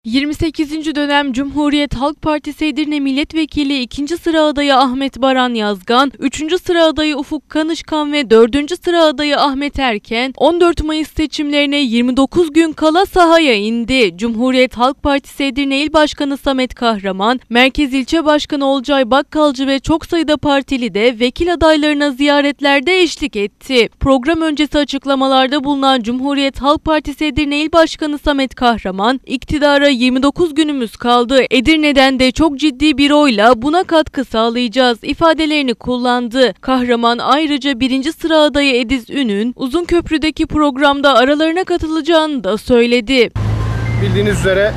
28. dönem Cumhuriyet Halk Partisi Edirne Milletvekili 2. sıra adayı Ahmet Baran Yazgan, 3. sıra adayı Ufuk Kanışkan ve 4. sıra adayı Ahmet Erken, 14 Mayıs seçimlerine 29 gün kala sahaya indi. Cumhuriyet Halk Partisi Edirne İl Başkanı Samet Kahraman, Merkez İlçe Başkanı Olcay Bakkalcı ve çok sayıda partili de vekil adaylarına ziyaretlerde eşlik etti. Program öncesi açıklamalarda bulunan Cumhuriyet Halk Partisi Edirne İl Başkanı Samet Kahraman, iktidara 29 günümüz kaldı. Edirne'den de çok ciddi bir oyla buna katkı sağlayacağız ifadelerini kullandı. Kahraman ayrıca 1. sıra adayı Ediz Ün'ün Uzunköprü'deki programda aralarına katılacağını da söyledi. Bildiğiniz üzere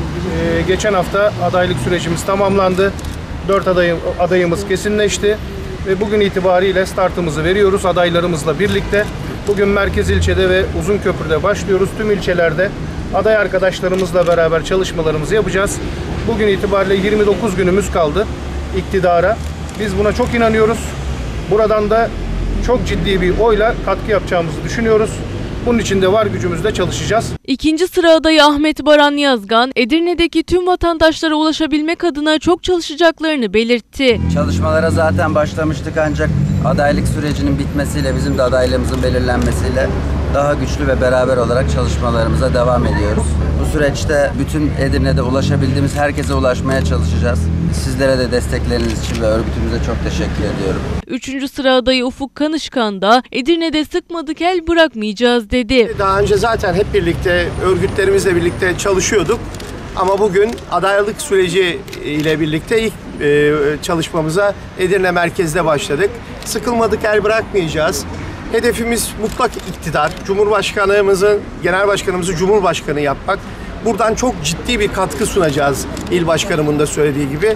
geçen hafta adaylık sürecimiz tamamlandı. 4 adayımız kesinleşti ve bugün itibariyle startımızı veriyoruz adaylarımızla birlikte. Bugün merkez ilçede ve Uzunköprü'de başlıyoruz. Tüm ilçelerde aday arkadaşlarımızla beraber çalışmalarımızı yapacağız. Bugün itibariyle 29 günümüz kaldı iktidara. Biz buna çok inanıyoruz. Buradan da çok ciddi bir oyla katkı yapacağımızı düşünüyoruz. Bunun için de var gücümüzle çalışacağız. 2. sıra adayı Ahmet Baran Yazgan, Edirne'deki tüm vatandaşlara ulaşabilmek adına çok çalışacaklarını belirtti. Çalışmalara zaten başlamıştık ancak adaylık sürecinin bitmesiyle, bizim de adaylığımızın belirlenmesiyle daha güçlü ve beraber olarak çalışmalarımıza devam ediyoruz. Bu süreçte bütün Edirne'de ulaşabildiğimiz herkese ulaşmaya çalışacağız. Sizlere de destekleriniz için ve örgütümüze çok teşekkür ediyorum. 3. sıra adayı Ufuk Kanışkan da Edirne'de sıkmadık el bırakmayacağız dedi. Daha önce zaten hep birlikte örgütlerimizle birlikte çalışıyorduk. Ama bugün adaylık süreci ile birlikte ilk çalışmamıza Edirne merkezde başladık. Sıkılmadık el bırakmayacağız. Hedefimiz mutlak iktidar. Cumhurbaşkanımızı, genel başkanımızı Cumhurbaşkanı yapmak. Buradan çok ciddi bir katkı sunacağız il başkanımın da söylediği gibi.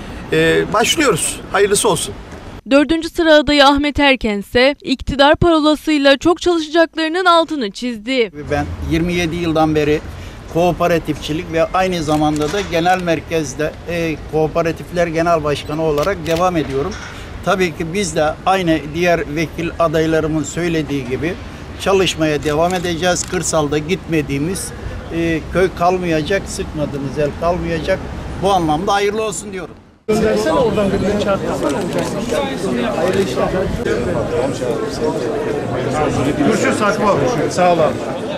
Başlıyoruz. Hayırlısı olsun. 4. sıra adayı Ahmet Erken ise iktidar parolasıyla çok çalışacaklarının altını çizdi. Ben 27 yıldan beri kooperatifçilik ve aynı zamanda da genel merkezde kooperatifler genel başkanı olarak devam ediyorum. Tabii ki biz de aynı diğer vekil adaylarımın söylediği gibi çalışmaya devam edeceğiz. Kırsalda gitmediğimiz köy kalmayacak, sıkmadığımız el kalmayacak. Bu anlamda hayırlı olsun diyorum. Göndersene oradan birini çarptırsana. Hayırlı işler. Görüşürüz Hakkı abi. Sağ ol abi.